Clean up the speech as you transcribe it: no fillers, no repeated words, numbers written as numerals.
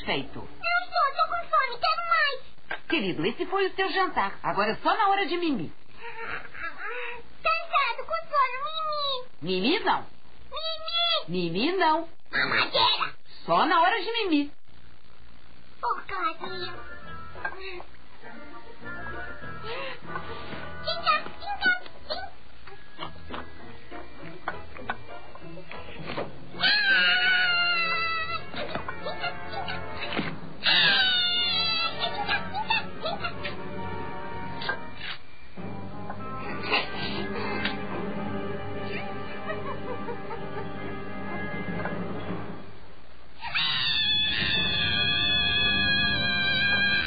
Feito. Não estou, tô com fome, quero mais. Querido, esse foi o seu jantar. Agora é só na hora de mimi. Cansado, com sono, mimi. Mimi não. Mimi. Mimi não. Mamadeira. Só na hora de mimi. Porcaria.